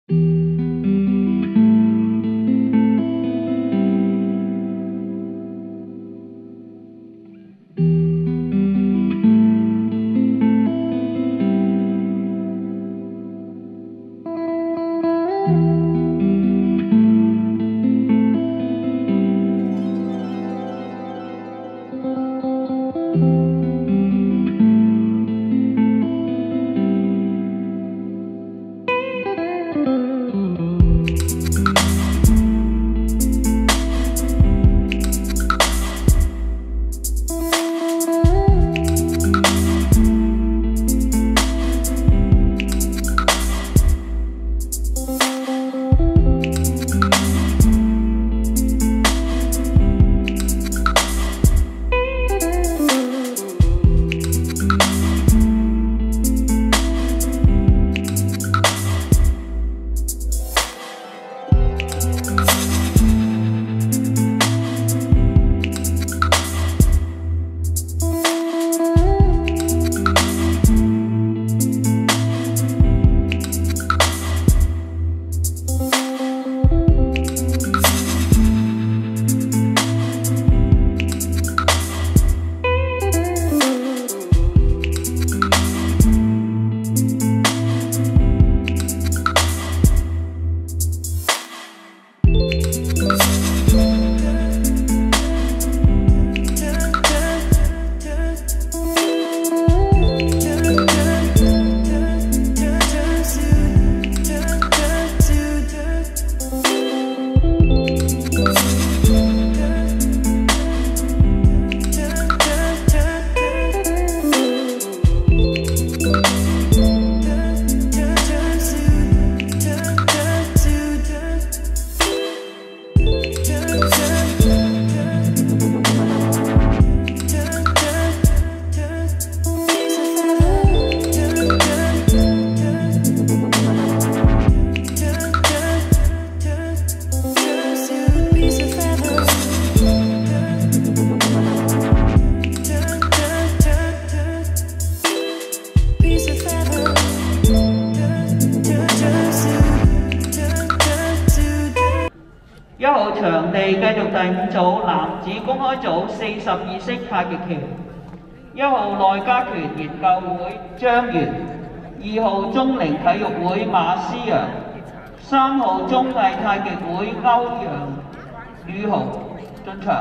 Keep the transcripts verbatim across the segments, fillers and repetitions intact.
一號場地繼續第五組男子公開組四十二式太極拳，一號內家拳研究會張元，二號中齡體育會馬思陽，三號綜藝太極會歐陽宇豪進場。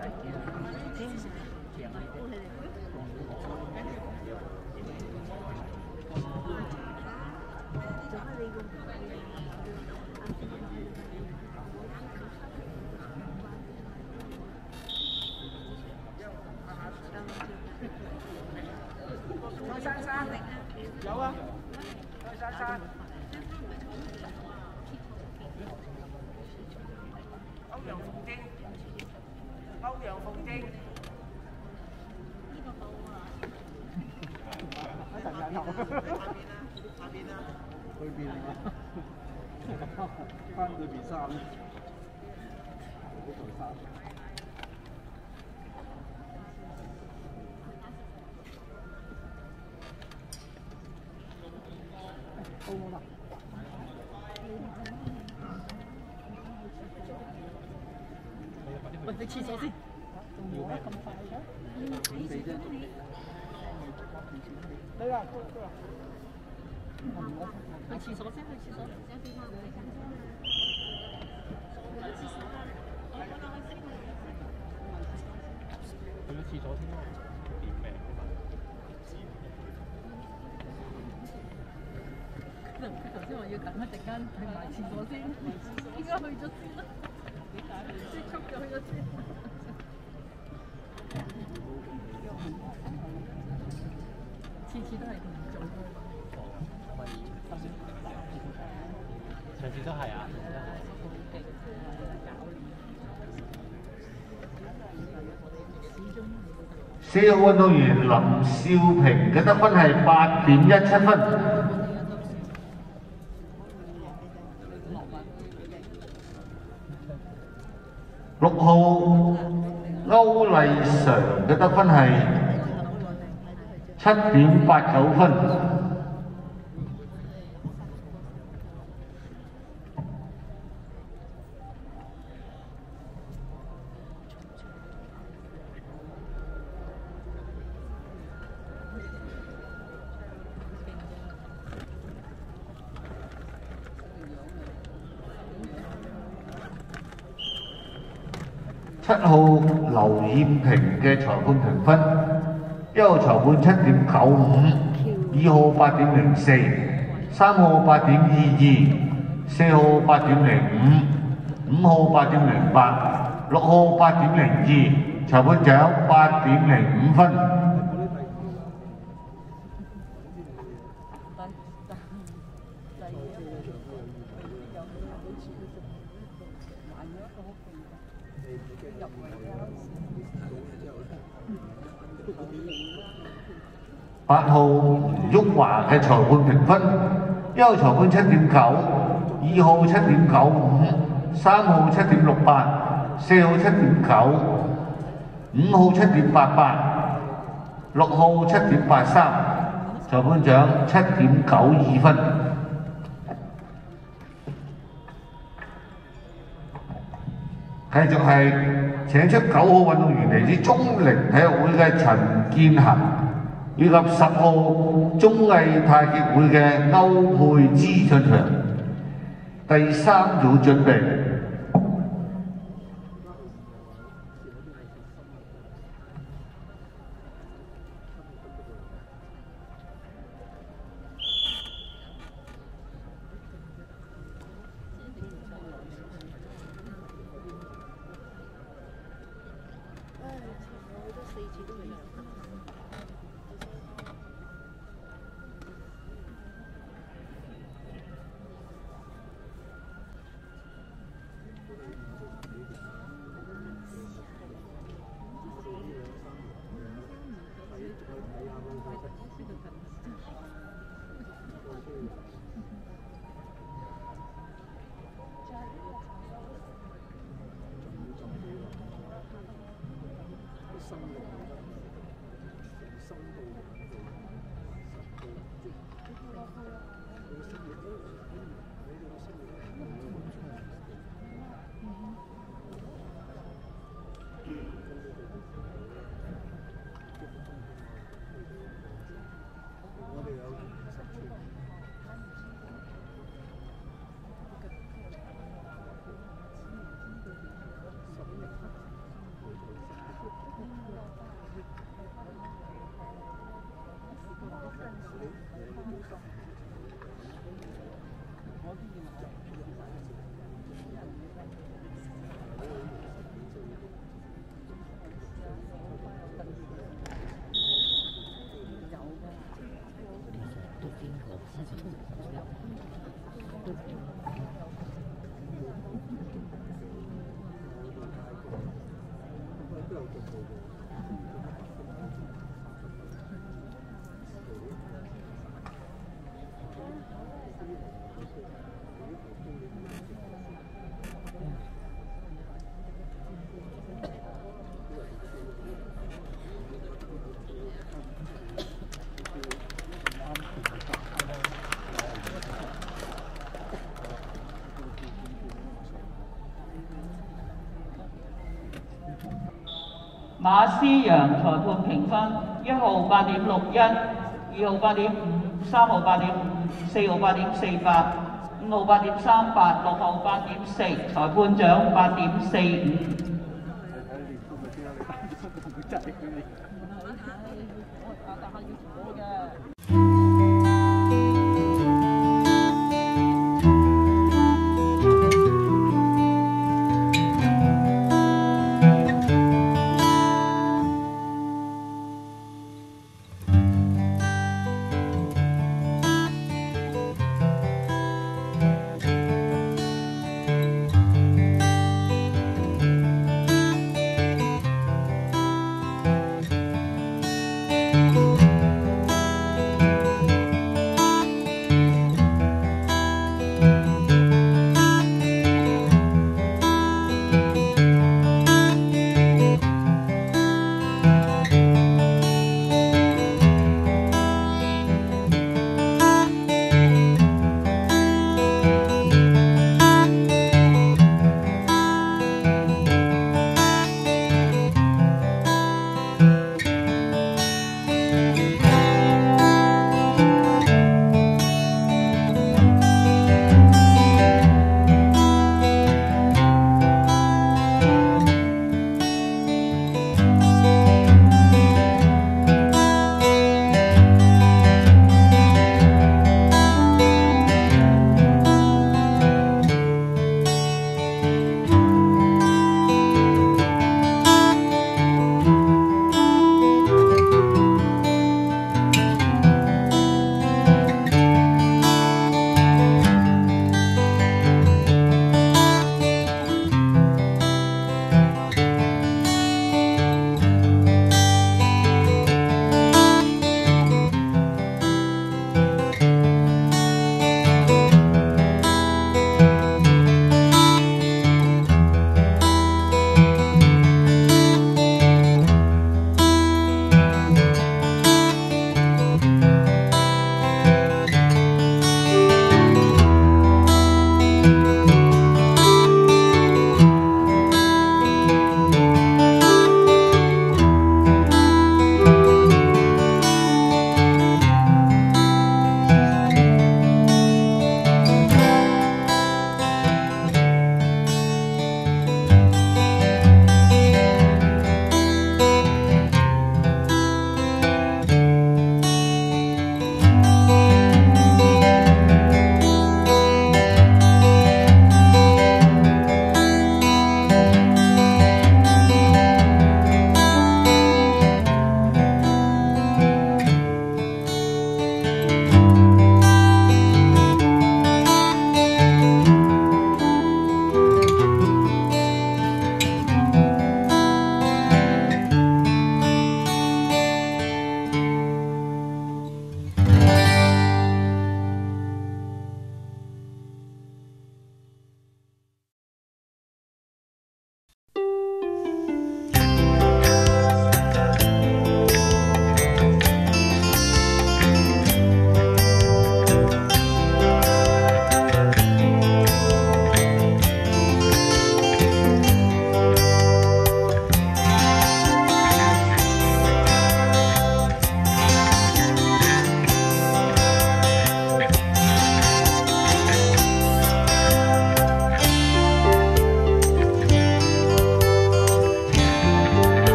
有啊，珊珊，歐陽鳳晶，歐陽鳳晶，呢個到啊，一陣間有，下邊啊，裏邊啊，翻裏邊衫，嗰條衫。喂，你廁所先，仲要咩咁快嘅？你死啫！你啊，去廁所先，去廁所。去咗廁所先咯，點命㗎嘛？佢頭先話要等一陣間去埋廁所先，應該去咗先啦。即速咗去咗先。次次都係同人做嘅。可以，上次都係啊。 四號運動員林少平嘅得分係八點一七分。六號歐麗常嘅得分係七點八九分。 七號劉艷萍嘅裁判評分，一號裁判七點九五，二號八點零四，三號八點二二，四號八點零五，五號八點零八，六號八點零二，裁判長八點零五分。八號吳旭華嘅裁判評分，一號裁判七點九，二號七點九五，三號七點六八，四號七點九，五號七點八八，六號七點八三，裁判長七點九二分。繼續係請出九號運動員嚟自中齡體育會嘅陳建恒，以及十號綜藝太極會嘅歐佩芝出場。第三組準備。 馬思陽裁判評分：一號八點六一，二號八點五，三號八點五，四號八點四八，五號八點三八，六號八點四，裁判長八點四五。